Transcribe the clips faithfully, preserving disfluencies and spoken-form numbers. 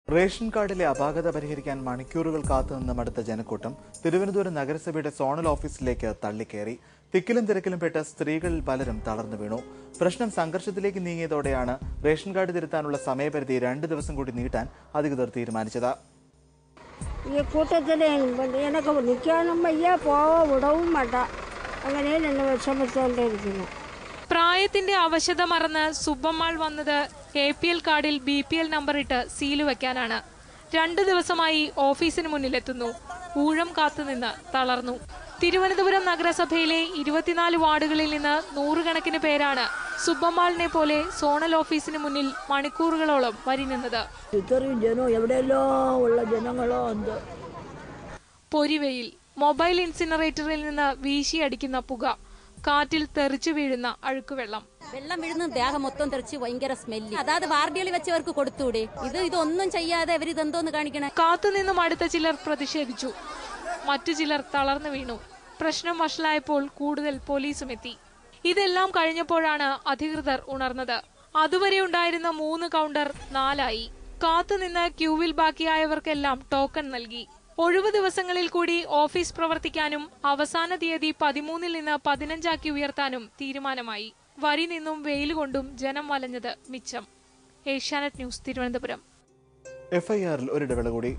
Ration കാർഡിലെ അപാകത പരിഹരിക്കാൻ മണിക്കൂറുകൾ കാത്തുനിന്ന് മടുത്ത ജനക്കൂട്ടം തിരുവനന്തപുരം നഗരസഭയുടെ സോണൽ ഓഫീസിലേക്ക് തള്ളിക്കയറി. തിക്കിലും തിരക്കിലും പെട്ട സ്ത്രീകളിൽ പലരും തളർന്നു വീണു. പ്രശ്നം സംഘർഷത്തിലേക്ക് നീങ്ങിയതോടെയാണ് റേഷൻ കാർഡ് തിരുത്താനുള്ള സമയപരിധി രണ്ട് ദിവസം കൂടി നീട്ടാൻ അധികൃതർ തീരുമാനിച്ചത്. ഈ കൂട്ടത്തിൽ എനിക്ക് നിൽക്കാനും വയ്യ, പോവോ വിടവും വേണ്ട, അങ്ങനെ എന്നെ വിഷമിച്ചുകൊണ്ടിരിക്കുന്നു. പ്രായത്തിന്റെ അവശത മറന്ന് സുബ്ബമ്മാൾ വന്നത് എ പി എൽ കാർഡിൽ ബി പി എൽ നമ്പറിട്ട് സീല് വെക്കാനാണ്. രണ്ടു ദിവസമായി ഓഫീസിന് മുന്നിലെത്തുന്നു. ഊഴം കാത്തുനിന്ന് തളർന്നു. തിരുവനന്തപുരം നഗരസഭയിലെ ഇരുപത്തിനാല് വാർഡുകളിൽ നിന്ന് നൂറുകണക്കിന് പേരാണ് സുബ്ബമ്മാളിനെ പോലെ സോണൽ ഓഫീസിന് മുന്നിൽ മണിക്കൂറുകളോളം വരി നിന്നത്. ഇത്രയും ജനം എവിടെയല്ലോ ഉള്ള ജനങ്ങളോ എന്ത്. പൊരിവെയിൽ, മൊബൈൽ ഇൻസിനറേറ്ററിൽ നിന്ന് വീശിയടിക്കുന്ന പുക, കാറ്റിൽ തെറിച്ചു വീഴുന്ന അഴുക്കുവെള്ളം. വെള്ളം വീഴുന്ന ദേഹം മൊത്തം തെറിച്ച് ഭയങ്കര സ്മെല്ല്. അതായത് വാർഡികളിൽ വെച്ചവർക്ക് കൊടുത്തൂടെ? ഇത് ഇതൊന്നും ചെയ്യാതെ അവർ ഇതെന്തോന്ന് കാണിക്കണേ? കാത്തുനിന്നും അടുത്ത ചിലർ പ്രതിഷേധിച്ചു. മറ്റു ചിലർ തളർന്നു വീണു. പ്രശ്നം വഷളായപ്പോൾ കൂടുതൽ പോലീസും എത്തി. ഇതെല്ലാം കഴിഞ്ഞപ്പോഴാണ് അധികൃതർ ഉണർന്നത്. അതുവരെ ഉണ്ടായിരുന്ന മൂന്ന് കൗണ്ടർ നാലായി. കാത്തുനിന്ന് ക്യൂവിൽ ബാക്കിയായവർക്കെല്ലാം ടോക്കൺ നൽകി. ഒഴിവു ദിവസങ്ങളിൽ കൂടി ഓഫീസ് പ്രവർത്തിക്കാനും അവസാന തീയതി പതിമൂന്നിൽ നിന്ന് പതിനഞ്ചാക്കി ഉയർത്താനും തീരുമാനമായി. വരി നിന്നും വെയിലുകൊണ്ടും ജനം വലഞ്ഞത് മിച്ചം. ഏഷ്യാനെറ്റ് ന്യൂസ്, തിരുവനന്തപുരം. എഫ്ഐആറിൽ ഒരിടവേള കൂടി.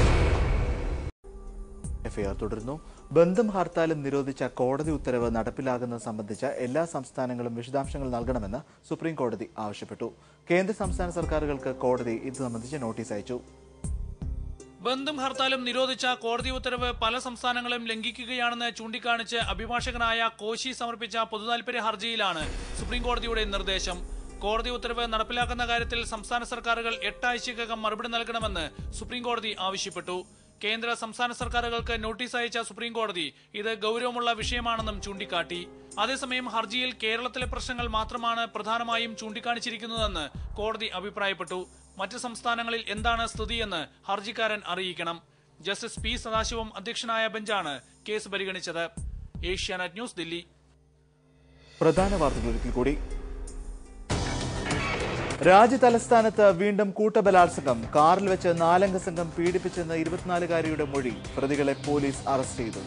എഫ്ഐആർ തുടരുന്നു. ബന്ധം ഹർത്താലും നിരോധിച്ച കോടതി ഉത്തരവ് നടപ്പിലാകുന്നത് സംബന്ധിച്ച എല്ലാ സംസ്ഥാനങ്ങളും വിശദാംശങ്ങൾ നൽകണമെന്ന് സുപ്രീം കോടതി ആവശ്യപ്പെട്ടു. കേന്ദ്ര സംസ്ഥാന സർക്കാരുകൾക്ക് കോടതി ഇത് സംബന്ധിച്ച് നോട്ടീസ് അയച്ചു. ബന്ധും ഹർത്താലും നിരോധിച്ച കോടതി ഉത്തരവ് പല സംസ്ഥാനങ്ങളും ലംഘിക്കുകയാണെന്ന് ചൂണ്ടിക്കാണിച്ച് അഭിഭാഷകനായ കോശി സമർപ്പിച്ച പൊതുതാൽപര്യ ഹർജിയിലാണ് സുപ്രീം കോടതിയുടെ നിർദ്ദേശം. കോടതി ഉത്തരവ് നടപ്പിലാക്കുന്ന കാര്യത്തിൽ സംസ്ഥാന സർക്കാരുകൾ എട്ടാഴ്ചക്കകം മറുപടി നൽകണമെന്ന് സുപ്രീം കോടതി ആവശ്യപ്പെട്ടു. കേന്ദ്ര സംസ്ഥാന സർക്കാരുകൾക്ക് നോട്ടീസ് അയച്ച സുപ്രീം കോടതി ഇത് ഗൌരവമുള്ള വിഷയമാണെന്നും ചൂണ്ടിക്കാട്ടി. അതേസമയം ഹർജിയിൽ കേരളത്തിലെ പ്രശ്നങ്ങൾ മാത്രമാണ് പ്രധാനമായും ചൂണ്ടിക്കാണിച്ചിരിക്കുന്നതെന്ന് കോടതി അഭിപ്രായപ്പെട്ടു. മറ്റ് സംസ്ഥാനങ്ങളിൽ എന്താണ് സ്ഥിതിയെന്ന് ഹർജിക്കാരൻ അറിയിക്കണം. ജസ്റ്റിസ് പി സദാശിവം അധ്യക്ഷനായ ബെഞ്ചാണ് കേസ് പരിഗണിച്ചത്. ഏഷ്യാനെറ്റ് ന്യൂസ്, ദില്ലി. പ്രധാന വാർത്തകൾ ഒരിക്കൽ കൂടി. രാജ്യതലസ്ഥാനത്ത് വീണ്ടും കൂട്ടബലാത്സംഗം. കാറിൽ വെച്ച് നാലംഗ സംഘം പീഡിപ്പിച്ചെന്ന് ഇരുപത്തിനാലുകാരിയുടെ മൊഴി. പ്രതികളെ പോലീസ് അറസ്റ്റ് ചെയ്തു.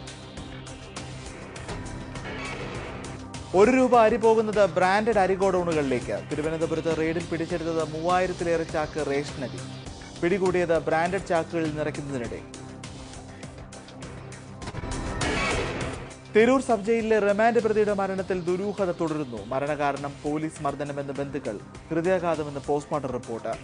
ഒരു രൂപ അരി പോകുന്നത് ബ്രാൻഡഡ് അരി ഗോഡൌണുകളിലേക്ക്. തിരുവനന്തപുരത്ത് റെയ്ഡിൽ പിടിച്ചെടുത്തത് മൂവായിരത്തിലേറെ ചാക്ക് റേഷൻ അരി. പിടികൂടിയത് ബ്രാൻഡഡ് ചാക്കുകളിൽ നിറയ്ക്കുന്നതിനിടെ. തിരൂർ സബ് ജയിലിലെ റിമാൻഡ് പ്രതിയുടെ മരണത്തിൽ ദുരൂഹത തുടരുന്നു. മരണകാരണം പോലീസ് മർദ്ദനമെന്ന് ബന്ധുക്കൾ, ഹൃദയാഘാതമെന്ന് പോസ്റ്റ്മോർട്ടം റിപ്പോർട്ട്.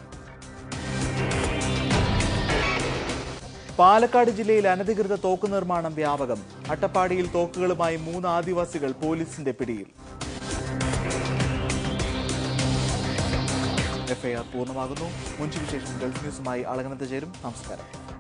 പാലക്കാട് ജില്ലയിൽ അനധികൃത തോക്ക് നിർമ്മാണം വ്യാപകം. അട്ടപ്പാടിയിൽ തോക്കുകളുമായി മൂന്ന് ആദിവാസികൾ പോലീസിന്റെ പിടിയിൽ. എഫ്ഐആർ പൂർണ്ണമാകുന്നു. മുൻചി വിശേഷം ഗൾഫ് ന്യൂസുമായി അളകനത്ത് ചേരും. നമസ്കാരം.